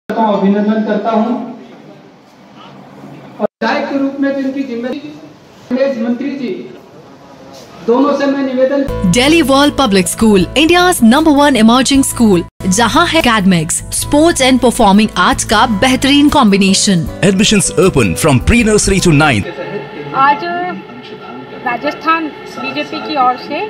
अभिनंदन करता हूं और विधायक के रूप में जिनकी जिम्मेदारी मंत्री जी दोनों से मैं निवेदन। Delhi world public school, India's #1 emerging school, जहां है academics, sports and performing arts का बेहतरीन combination. Admissions open from pre nursery to 9th। आज राजस्थान बीजेपी की ओर से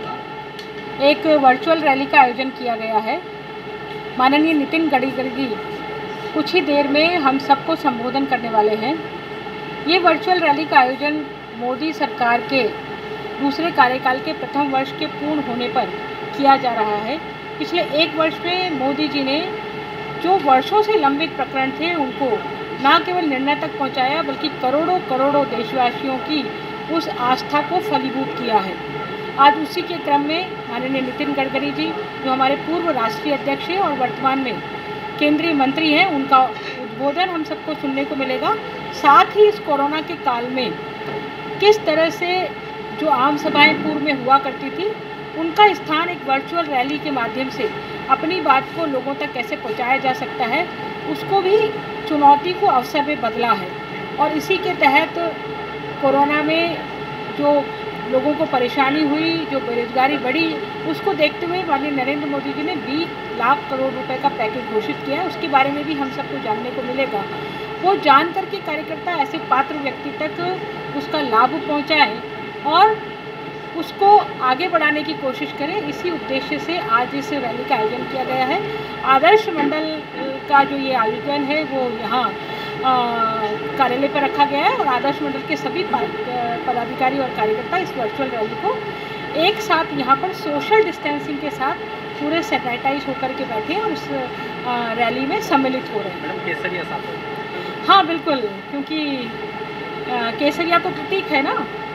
एक वर्चुअल रैली का आयोजन किया गया है। माननीय नितिन गडकरी जी कुछ ही देर में हम सबको संबोधन करने वाले हैं। ये वर्चुअल रैली का आयोजन मोदी सरकार के दूसरे कार्यकाल के प्रथम वर्ष के पूर्ण होने पर किया जा रहा है। पिछले एक वर्ष में मोदी जी ने जो वर्षों से लंबित प्रकरण थे उनको न केवल निर्णय तक पहुंचाया, बल्कि करोड़ों करोड़ों देशवासियों की उस आस्था को फलीभूत किया है। आज उसी के क्रम में माननीय नितिन गडकरी जी, जो हमारे पूर्व राष्ट्रीय अध्यक्ष हैं और वर्तमान में केंद्रीय मंत्री हैं, उनका उद्बोधन हम सबको सुनने को मिलेगा। साथ ही इस कोरोना के काल में किस तरह से जो आम सभाएं पूर्व में हुआ करती थी, उनका स्थान एक वर्चुअल रैली के माध्यम से अपनी बात को लोगों तक कैसे पहुंचाया जा सकता है, उसको भी चुनौती को अवसर में बदला है। और इसी के तहत कोरोना में जो लोगों को परेशानी हुई, जो बेरोजगारी बढ़ी, उसको देखते हुए माननीय नरेंद्र मोदी जी ने 20 लाख करोड़ रुपए का पैकेज घोषित किया है। उसके बारे में भी हम सबको जानने को मिलेगा। वो जान करके कार्यकर्ता ऐसे पात्र व्यक्ति तक उसका लाभ पहुंचाएं और उसको आगे बढ़ाने की कोशिश करें। इसी उद्देश्य से आज इस रैली का आयोजन किया गया है। आदर्श मंडल का जो ये आयोजन है वो यहाँ कार्यालय पर रखा गया है और आदर्श मंडल के सभी पदाधिकारी और कार्यकर्ता इस वर्चुअल रैली को एक साथ यहाँ पर सोशल डिस्टेंसिंग के साथ पूरे सैनिटाइज होकर के बैठे हैं और उस रैली में सम्मिलित हो रहे हैं। मैडम, केसरिया साथ? हाँ बिल्कुल, क्योंकि केसरिया तो प्रतीक है ना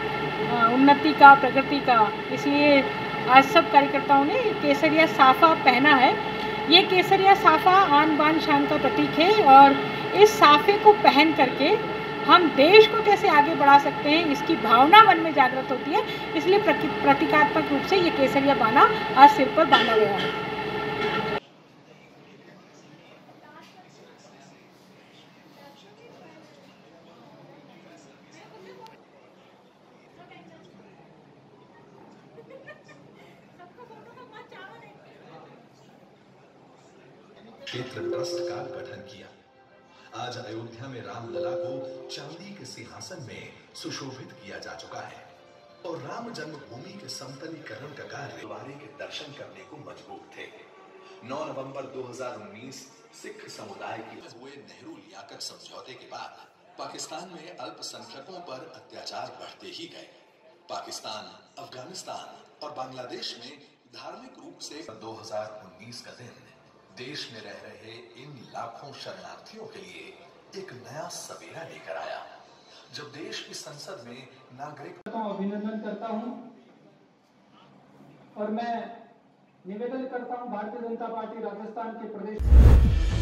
उन्नति का, प्रगति का, इसलिए आज सब कार्यकर्ताओं ने केसरिया साफा पहना है। ये केसरिया साफा आन बान शान का प्रतीक है और इस साफे को पहन करके हम देश को कैसे आगे बढ़ा सकते हैं, इसकी भावना मन में जागृत होती है। इसलिए प्रतीकात्मक रूप से ये केसरिया बाना आज सिर पर बांधा गया है। क्षेत्र ट्रस्ट का गठन किया। आज अयोध्या में रामलला को चांदी के सिंहासन में सुशोभित किया जा चुका है और राम जन्मभूमि के समतलीकरण का कार्य वारे के दर्शन करने को मजबूर थे। 9 नवंबर 2019 सिख समुदाय की हुए नेहरू लियाकत समझौते के बाद पाकिस्तान में अल्पसंख्यकों पर अत्याचार बढ़ते ही गए। पाकिस्तान, अफगानिस्तान और बांग्लादेश में धार्मिक रूप से 2019 का दिन देश में रह रहे इन लाखों शरणार्थियों के लिए एक नया सवेरा लेकर आया, जब देश की संसद में नागरिक अभिनंदन करता हूं और मैं निवेदन करता हूं भारतीय जनता पार्टी राजस्थान के प्रदेश